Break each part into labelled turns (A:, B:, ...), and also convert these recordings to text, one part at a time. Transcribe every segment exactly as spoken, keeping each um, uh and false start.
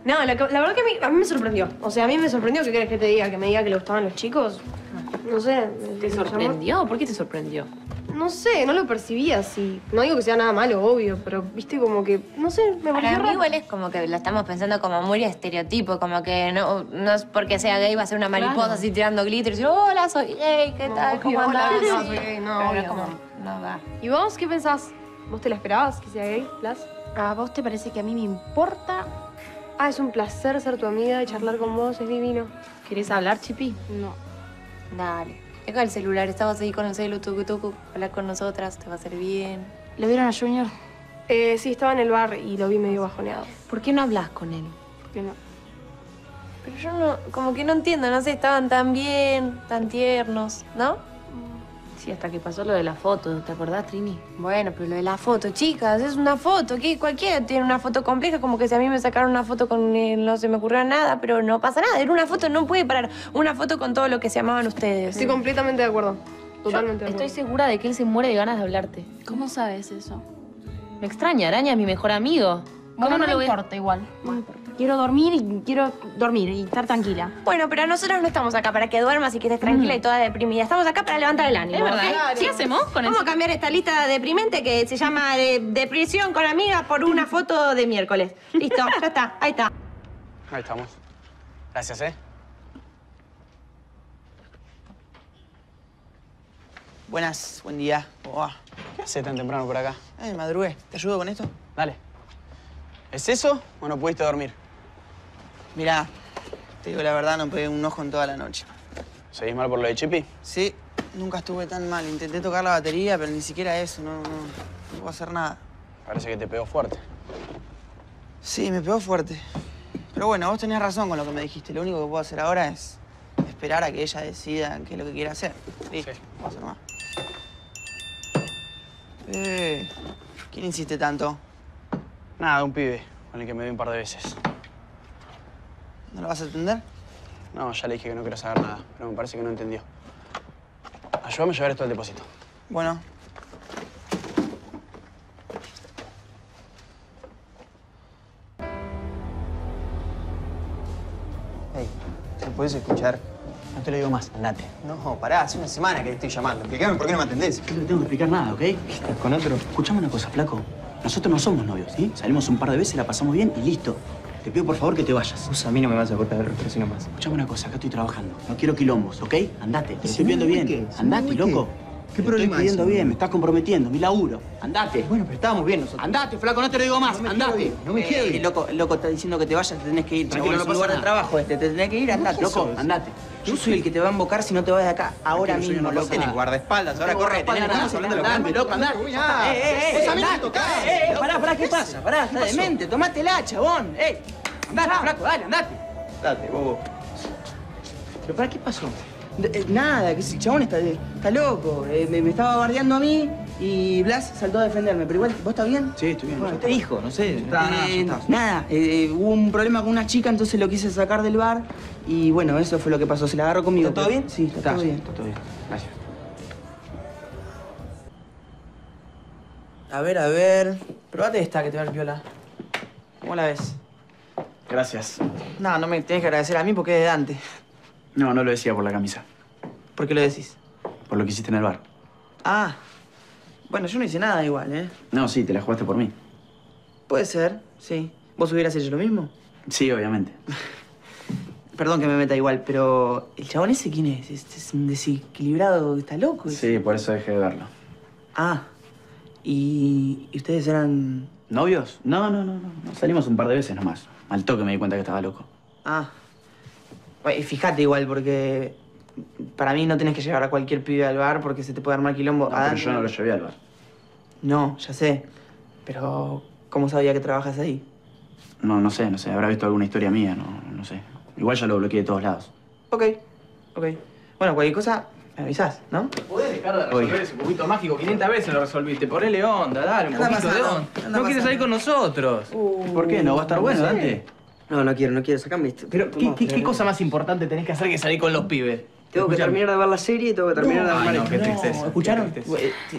A: No, la, la verdad que a mí, a mí me sorprendió. O sea, a mí me sorprendió. ¿Qué querés que te diga? Que me diga que le gustaban los chicos. No sé.
B: ¿Te sorprendió? ¿Por qué te sorprendió?
A: No sé, no lo percibía así. No digo que sea nada malo, obvio, pero viste como que, no sé, me pareció
C: Para mí
A: raro.
C: igual es como que lo estamos pensando como muy estereotipo, como que no, no es porque sea gay va a ser una mariposa claro. así tirando glitter y decir, hola, soy gay, ¿qué
A: no,
C: tal? ¿Cómo
A: hola,
C: andás?
A: no, soy gay, no, obvio,
C: como,
A: no.
C: no va.
A: ¿Y vos qué pensás? ¿Vos te la esperabas que sea gay, Blas?
B: ¿A vos te parece que a mí me importa?
A: Ah, es un placer ser tu amiga y charlar con vos, es divino.
B: ¿Querés hablar, Chipi?
A: No.
C: Dale. Deja el celular, estabas ahí con el celu, tucu, tucu. Hablar con nosotras, te va a hacer bien.
B: ¿Lo vieron a Junior?
A: Eh, sí, estaba en el bar y lo vi medio bajoneado.
B: ¿Por qué no hablas con él?
A: ¿Por qué no?
C: Pero yo no, como que no entiendo, no sé, estaban tan bien, tan tiernos, ¿no?
B: Sí, hasta que pasó lo de la foto, ¿te acordás, Trini?
C: Bueno, pero lo de la foto, chicas, es una foto. ¿Qué? Cualquiera tiene una foto compleja, como que si a mí me sacaron una foto con él, no se me ocurrió nada, pero no pasa nada. Era una foto, no puede parar una foto con todo lo que se amaban ustedes.
A: Estoy completamente de acuerdo. Totalmente
B: Yo
A: de acuerdo.
B: Estoy segura de que él se muere de ganas de hablarte.
D: ¿Cómo sabes eso?
B: Me extraña, Araña es mi mejor amigo.
D: Bueno, no,
B: no
D: me importa igual. No me importa. Quiero dormir y quiero dormir y estar tranquila.
C: Bueno, pero nosotros no estamos acá para que duermas y que estés tranquila mm. y toda deprimida. Estamos acá para levantar el ánimo.
B: Es verdad.
C: ¿Okay?
B: ¿Qué hacemos con eso?
C: Vamos a cambiar esta lista deprimente que se llama de, Depresión con amigas por una foto de miércoles. Listo, ya está. Ahí está.
E: Ahí estamos. Gracias, ¿eh?
F: Buenas, buen día. ¿Cómo va?
E: ¿Qué haces tan temprano por acá?
F: Eh, madrugué. ¿Te ayudo con esto?
E: Dale. ¿Es eso o no pudiste dormir?
F: Mirá, te digo la verdad, no pegué un ojo en toda la noche.
E: ¿Seguís mal por lo de Chipi?
F: Sí, nunca estuve tan mal. Intenté tocar la batería, pero ni siquiera eso. No, no, no puedo hacer nada.
E: Parece que te pegó fuerte.
F: Sí, me pegó fuerte. Pero bueno, vos tenías razón con lo que me dijiste. Lo único que puedo hacer ahora es esperar a que ella decida qué es lo que quiere hacer. Listo,
E: Sí.
F: no puedo hacer más. Eh, ¿quién insiste tanto?
E: Nada, un pibe con el que me vi un par de veces.
F: ¿No lo vas a atender?
E: No, ya le dije que no quiero saber nada, pero me parece que no entendió. Ayúdame a llevar esto al depósito.
F: Bueno.
G: Hey, ¿me puedes escuchar?
E: No te lo digo más, andate.
G: No, pará, hace una semana que te estoy llamando. Explícame por qué no me atendés.
E: No te tengo que explicar nada, ¿ok?
G: ¿Estás con otro?
E: Escuchame una cosa, flaco. Nosotros no somos novios, ¿sí? Salimos un par de veces, la pasamos bien y listo. Te pido por favor que te vayas.
G: Vos a mí no me vas a cortar el rostro así nomás.
E: Escuchame una cosa, acá estoy trabajando. No quiero quilombos, ¿ok? Andate, te lo
G: ¿Y si
E: estoy pidiendo
G: no,
E: bien.
G: qué? ¿Si
E: Andate,
G: no, qué?
E: loco.
G: ¿Qué
E: Te
G: problema
E: estoy pidiendo
G: hay?
E: bien, me estás comprometiendo, mi laburo. Andate.
G: Bueno, pero estábamos bien nosotros.
E: Andate, flaco, no te lo digo más.
G: No me
E: Andate.
G: quiero ir, no me
F: Eh,
G: quiero ir.
F: loco, loco, está diciendo que te vayas, te tenés que ir.
E: Tranquilo,
F: Chabón,
E: no
F: es un
E: pasa
F: lugar de
E: nada.
F: trabajo este, te tenés que ir, andate.
E: Loco, andate.
F: Yo soy el que te va a invocar si no te vas de acá ahora
E: Tranquilo,
F: mismo,
E: no
F: loco.
E: pasa nada.
G: guardaespaldas, ahora
E: No,
G: corre.
E: guardaespaldas,
G: Tenés-
E: nada,
G: estamos hablando de lo
E: andate,
G: grande.
E: loco, andate.
G: Uy, ah,
F: Eh, eh, eh,
G: vos a mí no me
F: andate,
G: tocás.
F: eh, eh, pará, pará, ¿qué pasa? Pará, está demente, tomátela, chabón. Ey, andate, flaco, dale, andate.
G: Date, bobo.
F: ¿Pero para qué pasó? De- eh, nada, que ese chabón está, está loco. Eh, me, me estaba bardeando a mí y Blas saltó a defenderme. Pero igual, ¿vos estás bien?
E: Sí, estoy bien.
F: Bueno, te dijo, no sé.
E: está, nada, ya
F: Eh,
E: está.
F: nada, eh, hubo un problema con una chica, entonces lo quise sacar del bar. Y bueno, eso fue lo que pasó. Se la agarró conmigo.
G: ¿Está todo
F: pero-
G: bien?
F: Sí, está, todo bien.
E: Está todo bien. Gracias.
F: A ver, a ver. Probate esta que te va a ver piola. ¿Cómo la ves?
E: Gracias.
F: No, no me tenés que agradecer a mí porque es de Dante.
E: No, no lo decía por la camisa.
F: ¿Por qué lo decís?
E: Por lo que hiciste en el bar.
F: Ah. Bueno, yo no hice nada igual, ¿eh?
E: No, sí, te la jugaste por mí.
F: Puede ser, sí. ¿Vos hubieras hecho lo mismo?
E: Sí, obviamente.
F: Perdón que me meta igual, pero ¿el chabón ese quién es? Este es un desequilibrado, está loco.
E: Sí, por eso dejé de verlo.
F: Ah, ¿y, ¿y ustedes eran...?
E: ¿Novios? No, no, no, no. no. Salimos un par de veces nomás. Al toque me di cuenta que estaba loco.
F: Ah. Bueno, y fíjate igual, porque para mí no tenés que llevar a cualquier pibe al bar porque se te puede armar quilombo.
E: No,
F: A
E: pero
F: Dante-
E: yo no lo llevé al bar.
F: No, ya sé. Pero, ¿cómo sabía que trabajas ahí?
E: No, no sé, no sé. Habrá visto alguna historia mía, no, no sé. Igual ya lo bloqueé de todos lados.
F: Ok, ok. Bueno, cualquier cosa, me avisás, ¿no?
H: ¿Podés dejar de resolver
E: Oye.
H: ese cubito mágico? quinientas veces lo resolviste. Ponele onda, dale, un
F: ¿Qué anda
H: poquito de
F: pasando?
H: onda.
F: ¿Qué anda
H: ¿No quieres
F: pasando?
H: salir con nosotros?
E: ¿Por qué? ¿No va a estar bueno,
H: sé.
E: Dante?
F: No, no quiero, no quiero. Sacame esto.
H: Pero, ¿qué, qué, qué cosa más importante tenés que hacer que salir con los pibes?
F: Tengo que
H: Escuchame.
F: terminar de ver la serie y tengo que terminar de
H: Ay,
F: armar
H: no,
F: esto.
H: qué tristeza.
F: ¿Escucharon?
H: Qué tristeza.
F: Eh, sí.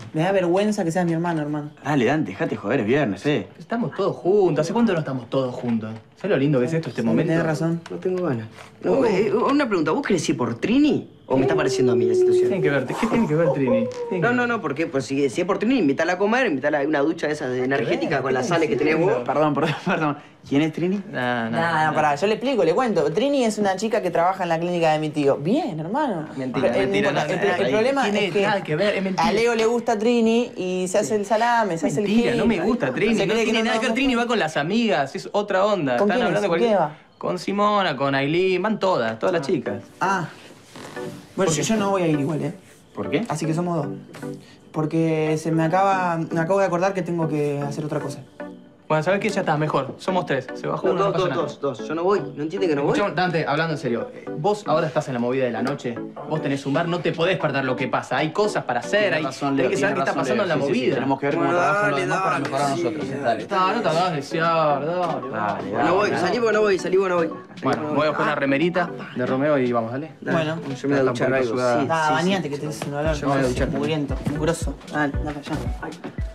F: Me da vergüenza que seas mi hermano, hermano.
E: Dale, Dante, dejate joder, es viernes, eh.
H: Estamos todos juntos. ¿Hace cuánto no estamos todos juntos? ¿Sabes lo lindo que es esto, este
F: Sí,
H: momento?
F: tenés razón.
I: No tengo ganas. No, eh, una pregunta, ¿vos querés ir por Trini o me está pareciendo a mí la situación?
H: Tiene que ver, ¿qué tiene que ver, Trini? Tiene
I: No,
H: que-
I: no, no, porque pues, si, si es por Trini, invítala a comer, invítala a una ducha esa de energética con las sales que tenés vos.
E: Perdón, perdón, perdón. ¿Quién es Trini?
H: Nah, nah,
F: Nada,
H: nah.
F: pará, yo le explico, le cuento. Trini es una chica que trabaja en la clínica de mi tío. Bien, hermano.
I: Mentira,
F: Pero, eh,
H: mentira,
F: no importa,
H: no,
F: el,
H: no,
F: el
H: ahí
F: problema
H: tiene
F: es que,
H: nada que ver, es mentira.
F: a Leo le gusta Trini y se hace el salame, se hace el
H: Mentira,
F: gil.
H: no me gusta Trini.
F: Se
H: No
F: cree
H: tiene
F: que
H: nada que ver.
F: no-
H: Trini va con las amigas, es otra onda.
F: ¿Con
H: Están
F: quién
H: hablando
F: es? ¿Con
H: cualquier-
F: quién va?
H: Con Simona, con Aileen, van todas, todas las chicas.
F: Ah. Bueno, yo, yo no voy a ir igual, ¿eh?
E: ¿Por qué?
F: Así que somos dos. Porque se me acaba... Me acabo de acordar que tengo que hacer otra cosa.
H: Bueno, ¿sabes qué? Ya está, mejor. Somos tres. Se bajó
I: No,
H: uno, no
I: dos,
H: pasa
I: dos,
H: nada.
I: dos, dos. Yo no voy. ¿No entiende que no voy?
H: Escuchame, Dante, hablando en serio, eh, vos ahora estás en la movida de la noche, vos tenés un bar, no te podés perder lo que pasa. Hay cosas para hacer,
E: Tiene
H: hay,
E: razón, Leo,
H: tenés que saber qué
E: tiene
H: está
E: razón,
H: pasando en la
E: Leo. Sí, sí, sí,
H: movida.
E: tenemos que ver cómo
I: Bueno,
E: trabajan los
I: dale,
E: demás para
I: dale,
E: mejorar
I: sí,
E: nosotros. eh,
I: dale.
E: Dale.
H: No, no te hagas desear, dale.
E: Dale,
I: No voy,
E: dale.
I: salí porque no voy, salí porque no voy.
H: Bueno, voy a buscar una remerita de Romeo y vamos, dale.
I: Dale,
F: Bueno.
I: yo me voy a
H: Está un
I: duchar
H: poquito
I: algo.
H: sudada.
I: Sí,
F: Nada,
I: sí, sí.
F: bañate que tenés un olor.
I: Yo me voy a duchar.
F: Mugriento, mugroso. Dale, dale allá.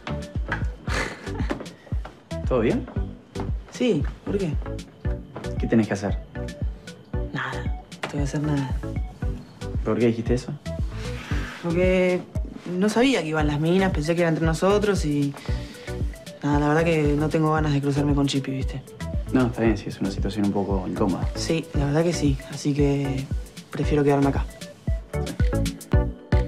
E: ¿Todo bien?
F: Sí, ¿por qué?
E: ¿Qué tenés que hacer?
F: Nada, no tengo que hacer nada.
E: ¿Por qué dijiste eso?
F: Porque no sabía que iban las minas, pensé que era entre nosotros y... Nada, la verdad que no tengo ganas de cruzarme con Chippy, ¿viste?
E: No, está bien, sí, es una situación un poco incómoda.
F: Sí, la verdad que sí, así que prefiero quedarme acá.